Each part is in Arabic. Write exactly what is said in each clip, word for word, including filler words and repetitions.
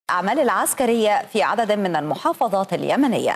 الأعمال العسكرية في عدد من المحافظات اليمنية.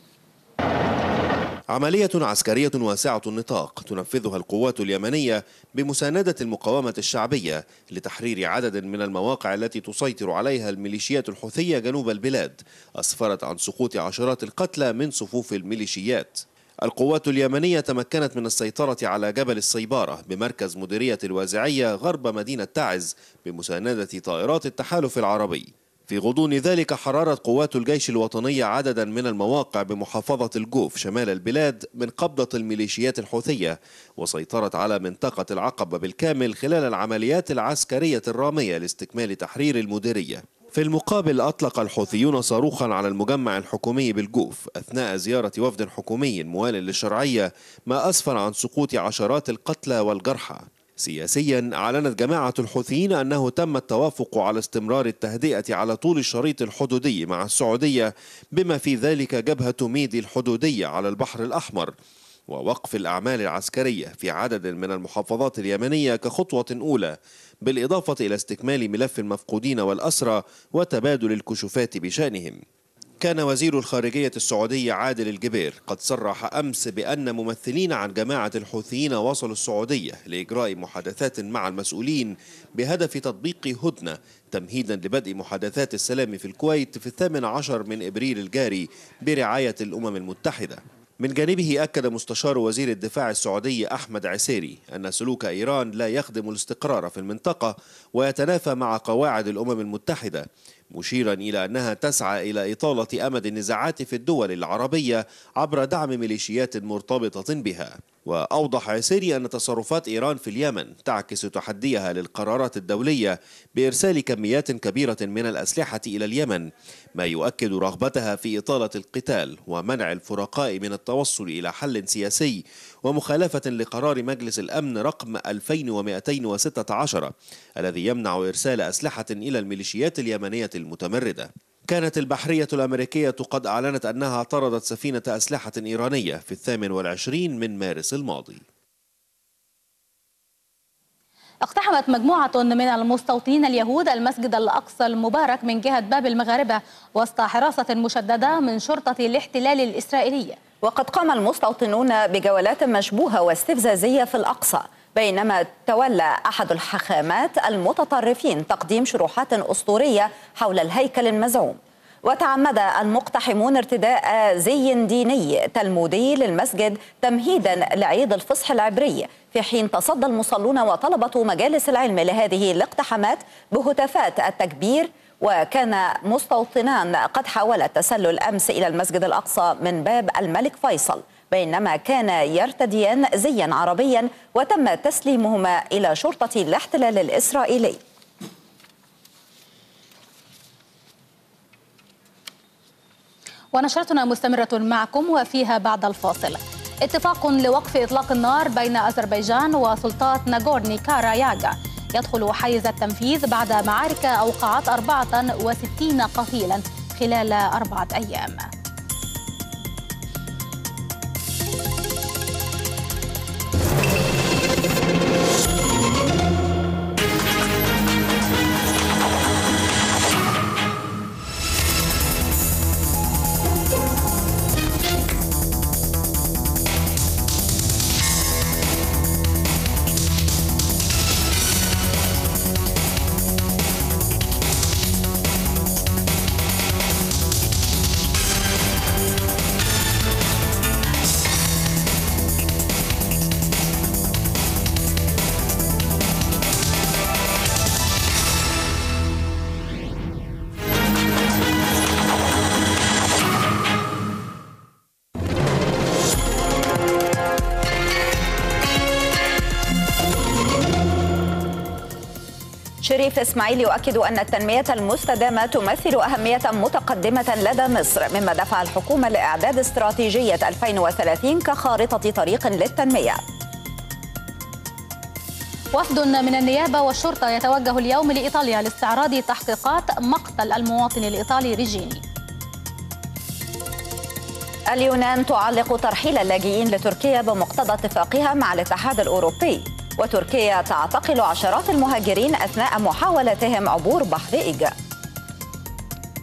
عملية عسكرية واسعة النطاق تنفذها القوات اليمنية بمساندة المقاومة الشعبية لتحرير عدد من المواقع التي تسيطر عليها الميليشيات الحوثية جنوب البلاد، أسفرت عن سقوط عشرات القتلى من صفوف الميليشيات. القوات اليمنية تمكنت من السيطرة على جبل الصيبارة بمركز مديرية الوازعية غرب مدينة تعز بمساندة طائرات التحالف العربي. في غضون ذلك حررت قوات الجيش الوطني عددا من المواقع بمحافظة الجوف شمال البلاد من قبضة الميليشيات الحوثية، وسيطرت على منطقة العقبة بالكامل خلال العمليات العسكرية الرامية لاستكمال تحرير المديرية. في المقابل أطلق الحوثيون صاروخا على المجمع الحكومي بالجوف أثناء زيارة وفد حكومي موال للشرعية، ما أسفر عن سقوط عشرات القتلى والجرحى. سياسيا أعلنت جماعة الحوثيين أنه تم التوافق على استمرار التهدئة على طول الشريط الحدودي مع السعودية، بما في ذلك جبهة ميدي الحدودية على البحر الأحمر، ووقف الأعمال العسكرية في عدد من المحافظات اليمنية كخطوة أولى، بالإضافة إلى استكمال ملف المفقودين والأسرى وتبادل الكشوفات بشأنهم. كان وزير الخارجية السعودي عادل الجبير قد صرح أمس بأن ممثلين عن جماعة الحوثيين وصلوا السعودية لإجراء محادثات مع المسؤولين بهدف تطبيق هدنة تمهيدا لبدء محادثات السلام في الكويت في الثامن عشر من إبريل الجاري برعاية الأمم المتحدة. من جانبه أكد مستشار وزير الدفاع السعودي أحمد عسيري أن سلوك إيران لا يخدم الاستقرار في المنطقة ويتنافى مع قواعد الأمم المتحدة، مشيرا إلى أنها تسعى إلى إطالة أمد النزاعات في الدول العربية عبر دعم ميليشيات مرتبطة بها. وأوضح عسيري أن تصرفات إيران في اليمن تعكس تحديها للقرارات الدولية بإرسال كميات كبيرة من الأسلحة إلى اليمن، ما يؤكد رغبتها في إطالة القتال ومنع الفرقاء من التوصل إلى حل سياسي، ومخالفة لقرار مجلس الأمن رقم ألفين ومئتين وستة عشر الذي يمنع إرسال أسلحة إلى الميليشيات اليمنية المتمردة. كانت البحرية الأمريكية قد أعلنت أنها طردت سفينة أسلحة إيرانية في الثامن والعشرين من مارس الماضي. اقتحمت مجموعة من المستوطنين اليهود المسجد الأقصى المبارك من جهة باب المغاربة وسط حراسة مشددة من شرطة الاحتلال الإسرائيلية. وقد قام المستوطنون بجولات مشبوهة واستفزازية في الأقصى، بينما تولى أحد الحاخامات المتطرفين تقديم شروحات أسطورية حول الهيكل المزعوم. وتعمد المقتحمون ارتداء زي ديني تلمودي للمسجد تمهيدا لعيد الفصح العبري، في حين تصدى المصلون وطلبة مجالس العلم لهذه الاقتحامات بهتافات التكبير. وكان مستوطنان قد حاولا التسلل أمس إلى المسجد الأقصى من باب الملك فيصل، بينما كان يرتديان زيا عربيا وتم تسليمهما إلى شرطة الاحتلال الإسرائيلي. ونشرتنا مستمرة معكم وفيها بعد الفاصل اتفاق لوقف إطلاق النار بين أذربيجان وسلطات ناغورني كاراياغا يدخل حيز التنفيذ بعد معارك أوقعت أربعة وستين قتيلا خلال أربعة أيام. شريف إسماعيل يؤكد أن التنمية المستدامة تمثل أهمية متقدمة لدى مصر، مما دفع الحكومة لإعداد استراتيجية ألفين وثلاثين كخارطة طريق للتنمية. وفد من النيابة والشرطة يتوجه اليوم لإيطاليا لاستعراض تحقيقات مقتل المواطن الإيطالي ريجيني. اليونان تعلق ترحيل اللاجئين لتركيا بمقتضى اتفاقها مع الاتحاد الأوروبي، وتركيا تعتقل عشرات المهاجرين أثناء محاولتهم عبور بحر إيجا.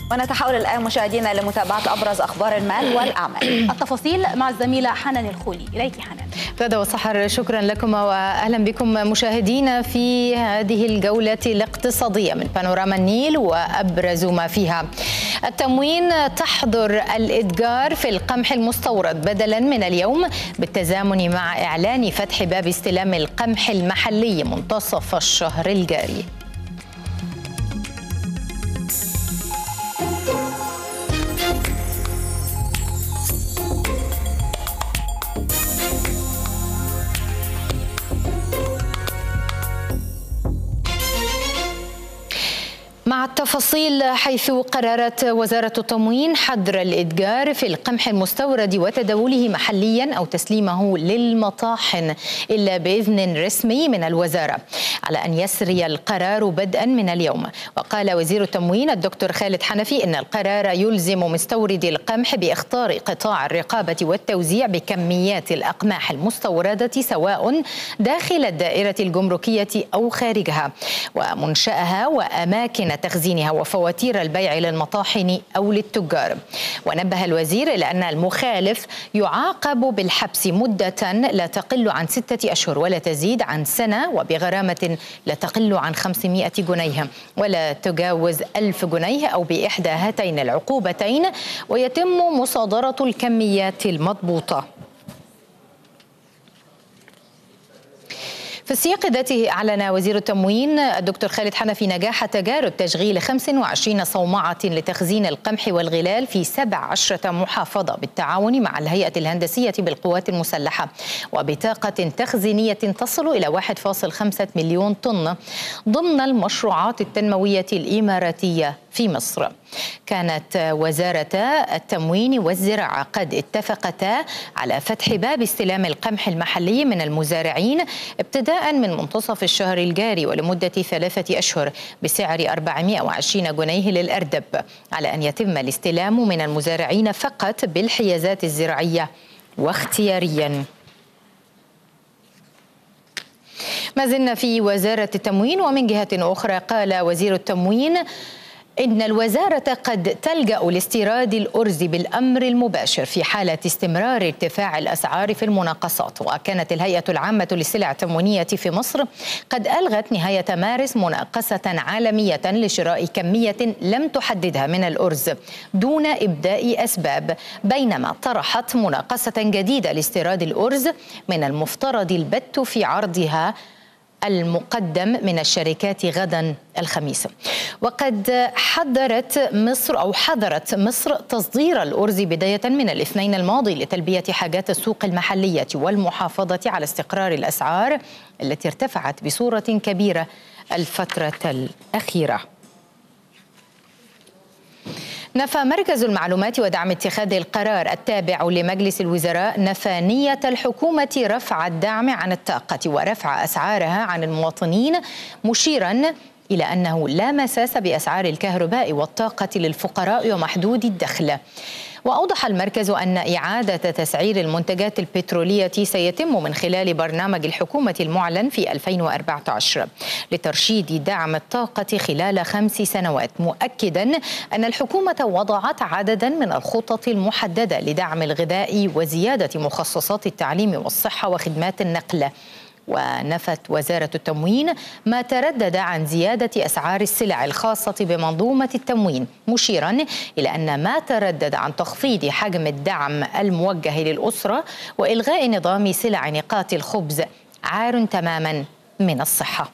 ونتحول الآن مشاهدينا لمتابعة أبرز أخبار المال والأعمال. التفاصيل مع الزميلة حنان الخولي. إليك حنان. غدا وسحر، شكرا لكم وأهلا بكم مشاهدينا في هذه الجولة الاقتصادية من بانوراما النيل وأبرز ما فيها. التموين تحظر الإتجار في القمح المستورد بدلا من اليوم بالتزامن مع إعلان فتح باب استلام القمح المحلي منتصف الشهر الجاري. مع التفاصيل، حيث قررت وزارة التموين حظر الإتجار في القمح المستورد وتداوله محليا أو تسليمه للمطاحن إلا بإذن رسمي من الوزارة، على أن يسري القرار بدءا من اليوم. وقال وزير التموين الدكتور خالد حنفي إن القرار يلزم مستوردي القمح بإخطار قطاع الرقابة والتوزيع بكميات الأقماح المستوردة سواء داخل الدائرة الجمركية أو خارجها، ومنشأها وأماكن تخزينها وفواتير البيع للمطاحن أو للتجار. ونبه الوزير إلى أن المخالف يعاقب بالحبس مدة لا تقل عن ستة أشهر ولا تزيد عن سنة، وبغرامة لا تقل عن خمسمائة جنيه ولا تجاوز ألف جنيه أو بإحدى هاتين العقوبتين، ويتم مصادرة الكميات المضبوطة. في السياق ذاته أعلن وزير التموين الدكتور خالد حنفي نجاح تجارب تشغيل خمس وعشرين صومعة لتخزين القمح والغلال في سبع عشرة محافظة بالتعاون مع الهيئة الهندسية بالقوات المسلحة، وبطاقة تخزينية تصل إلى واحد فاصلة خمسة مليون طن ضمن المشروعات التنموية الإماراتية في مصر. كانت وزارة التموين والزراعة قد اتفقتا على فتح باب استلام القمح المحلي من المزارعين ابتداء من منتصف الشهر الجاري ولمدة ثلاثة أشهر بسعر أربعمائة وعشرين جنيه للأردب، على أن يتم الاستلام من المزارعين فقط بالحيازات الزراعية واختياريا. ما زلنا في وزارة التموين، ومن جهة أخرى قال وزير التموين إن الوزارة قد تلجأ لاستيراد الأرز بالأمر المباشر في حالة استمرار ارتفاع الأسعار في المناقصات. وكانت الهيئة العامة للسلع التموينية في مصر قد ألغت نهاية مارس مناقصة عالمية لشراء كمية لم تحددها من الأرز دون إبداء أسباب، بينما طرحت مناقصة جديدة لاستيراد الأرز من المفترض البت في عرضها المقدم من الشركات غدا الخميس. وقد حذرت مصر أو حذرت مصر تصدير الأرز بداية من الاثنين الماضي لتلبية حاجات السوق المحلية والمحافظة على استقرار الأسعار التي ارتفعت بصورة كبيرة الفترة الأخيرة. نفى مركز المعلومات ودعم اتخاذ القرار التابع لمجلس الوزراء نفى نية الحكومة رفع الدعم عن الطاقة ورفع أسعارها عن المواطنين، مشيرا إلى أنه لا مساس بأسعار الكهرباء والطاقة للفقراء ومحدود الدخل. وأوضح المركز أن إعادة تسعير المنتجات البترولية سيتم من خلال برنامج الحكومة المعلن في ألفين وأربعة عشر لترشيد دعم الطاقة خلال خمس سنوات، مؤكدا أن الحكومة وضعت عددا من الخطط المحددة لدعم الغذاء وزيادة مخصصات التعليم والصحة وخدمات النقل. ونفت وزارة التموين ما تردد عن زيادة أسعار السلع الخاصة بمنظومة التموين، مشيرا إلى أن ما تردد عن تخفيض حجم الدعم الموجه للأسرة وإلغاء نظام سلع نقاط الخبز عار تماما من الصحة.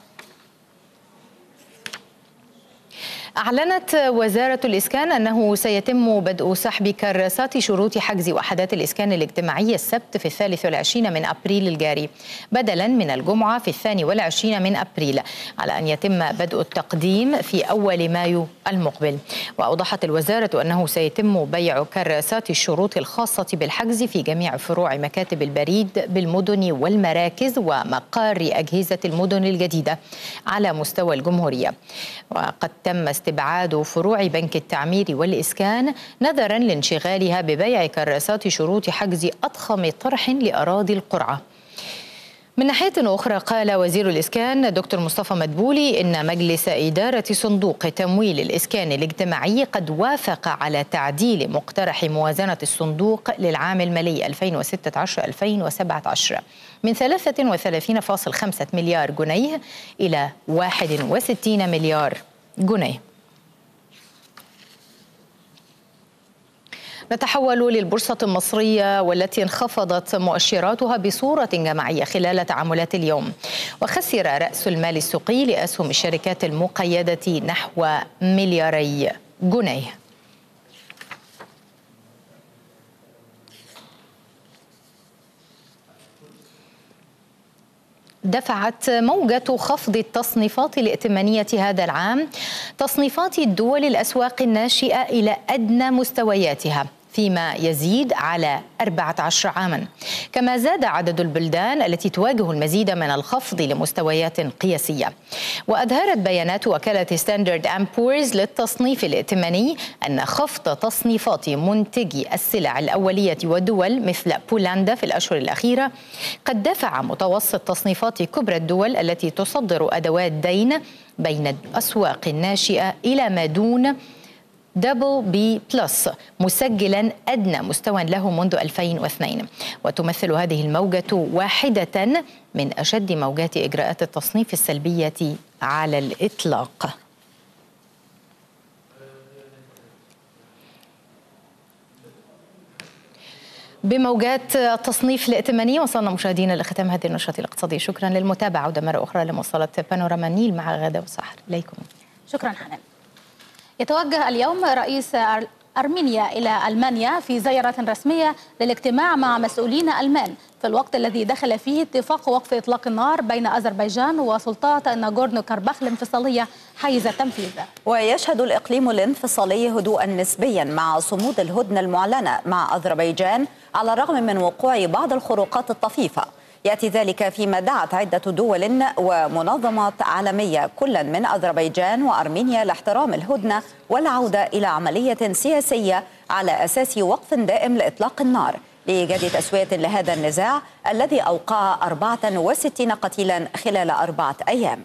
أعلنت وزارة الإسكان أنه سيتم بدء سحب كراسات شروط حجز وحدات الإسكان الاجتماعي السبت في الثالث والعشرين من أبريل الجاري بدلا من الجمعة في الثاني والعشرين من أبريل، على أن يتم بدء التقديم في أول مايو المقبل. وأوضحت الوزارة أنه سيتم بيع كراسات الشروط الخاصة بالحجز في جميع فروع مكاتب البريد بالمدن والمراكز ومقار أجهزة المدن الجديدة على مستوى الجمهورية. وقد تم استبعاد فروع بنك التعمير والإسكان نظرا لانشغالها ببيع كراسات شروط حجز أضخم طرح لأراضي القرعة. من ناحية أخرى قال وزير الإسكان دكتور مصطفى مدبولي إن مجلس إدارة صندوق تمويل الإسكان الاجتماعي قد وافق على تعديل مقترح موازنة الصندوق للعام المالي ألفين وستة عشر ألفين وسبعة عشر من ثلاثة وثلاثين فاصلة خمسة مليار جنيه إلى واحد وستين مليار جنيه. نتحول للبورصة المصرية والتي انخفضت مؤشراتها بصورة جماعية خلال تعاملات اليوم، وخسر رأس المال السوقي لأسهم الشركات المقيدة نحو ملياري جنيه. دفعت موجة خفض التصنيفات الائتمانية هذا العام تصنيفات الدول الأسواق الناشئة إلى أدنى مستوياتها فيما يزيد على أربعة عشر عاما، كما زاد عدد البلدان التي تواجه المزيد من الخفض لمستويات قياسية. وأظهرت بيانات وكالة ستاندرد أند بورز للتصنيف الائتماني أن خفض تصنيفات منتجي السلع الأولية ودول مثل بولندا في الأشهر الأخيرة قد دفع متوسط تصنيفات كبرى الدول التي تصدر أدوات دين بين الأسواق الناشئة إلى ما دون دبل بي بلس، مسجلا أدنى مستوى له منذ ألفين واثنين. وتمثل هذه الموجة واحدة من أشد موجات إجراءات التصنيف السلبية على الإطلاق. بموجات التصنيف الائتماني وصلنا مشاهدينا لختام هذه النشرة الاقتصادية. شكرا للمتابعة. عودة مرة أخرى لموصلة بانوراما النيل مع غادة وسحر. إليكم. شكرا حنان. يتوجه اليوم رئيس أرمينيا إلى ألمانيا في زيارة رسمية للاجتماع مع مسؤولين ألمان في الوقت الذي دخل فيه اتفاق وقف إطلاق النار بين أذربيجان وسلطات ناغورنو كارباخ الانفصالية حيز التنفيذ. ويشهد الإقليم الانفصالي هدوءا نسبيا مع صمود الهدنة المعلنة مع أذربيجان على الرغم من وقوع بعض الخروقات الطفيفة. يأتي ذلك فيما دعت عدة دول ومنظمات عالمية كلا من أذربيجان وأرمينيا لاحترام الهدنة والعودة إلى عملية سياسية على أساس وقف دائم لإطلاق النار لإيجاد تسوية لهذا النزاع الذي أوقع أربعة وستين قتيلا خلال أربعة أيام.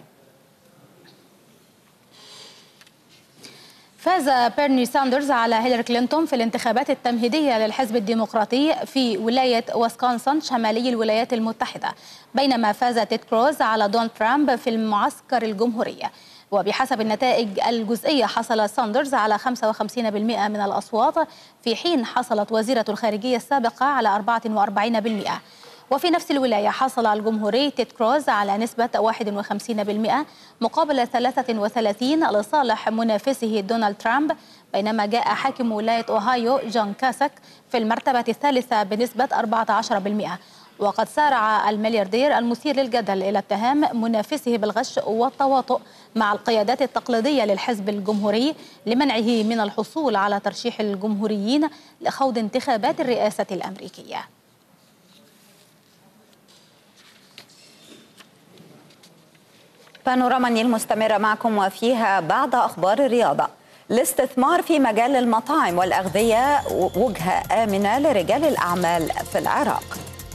فاز بيرني ساندرز على هيلاري كلينتون في الانتخابات التمهيدية للحزب الديمقراطي في ولاية ويسكونسن شمالي الولايات المتحدة، بينما فاز تيد كروز على دونالد ترامب في المعسكر الجمهورية. وبحسب النتائج الجزئية حصل ساندرز على خمسة وخمسين بالمئة من الأصوات، في حين حصلت وزيرة الخارجية السابقة على أربعة وأربعين بالمئة. وفي نفس الولاية حصل الجمهوري تيد كروز على نسبة واحد وخمسين بالمئة مقابل ثلاثة وثلاثين لصالح منافسه دونالد ترامب، بينما جاء حاكم ولاية أوهايو جون كاسك في المرتبة الثالثة بنسبة أربعة عشر بالمئة. وقد سارع الملياردير المثير للجدل إلى اتهام منافسه بالغش والتواطؤ مع القيادات التقليدية للحزب الجمهوري لمنعه من الحصول على ترشيح الجمهوريين لخوض انتخابات الرئاسة الأمريكية. بانوراما النيل مستمرة معكم وفيها بعد أخبار الرياضة. الاستثمار في مجال المطاعم والأغذية وجهة آمنة لرجال الأعمال في العراق.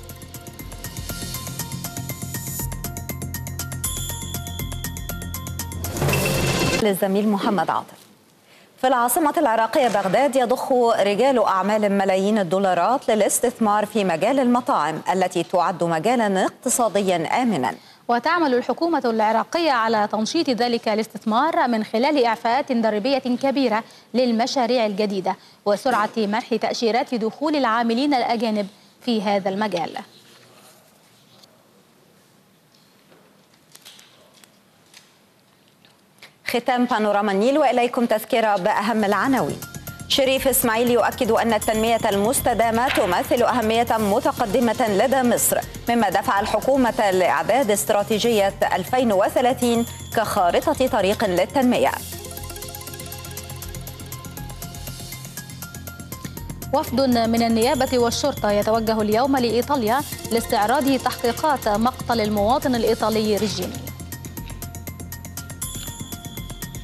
للزميل محمد عاطف. في العاصمة العراقية بغداد يضخ رجال أعمال ملايين الدولارات للاستثمار في مجال المطاعم التي تعد مجالا اقتصاديا آمنا. وتعمل الحكومة العراقية على تنشيط ذلك الاستثمار من خلال إعفاءات ضريبية كبيرة للمشاريع الجديدة وسرعة منح تأشيرات دخول العاملين الأجانب في هذا المجال. ختام بانوراما النيل وإليكم تذكرة بأهم العناوين. شريف إسماعيل يؤكد أن التنمية المستدامة تمثل أهمية متقدمة لدى مصر، مما دفع الحكومة لإعداد استراتيجية ألفين وثلاثين كخارطة طريق للتنمية. وفد من النيابة والشرطة يتوجه اليوم لإيطاليا لاستعراض تحقيقات مقتل المواطن الإيطالي ريجيني.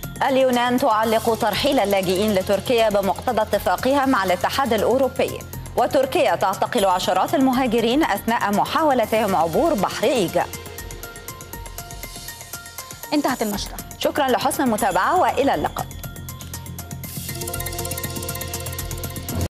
اليونان تعلق ترحيل اللاجئين لتركيا بمقتضى اتفاقها مع الاتحاد الأوروبي. وتركيا تعتقل عشرات المهاجرين أثناء محاولتهم عبور بحر إيجا. انتهت النشرة. شكرا لحسن المتابعة وإلى اللقاء.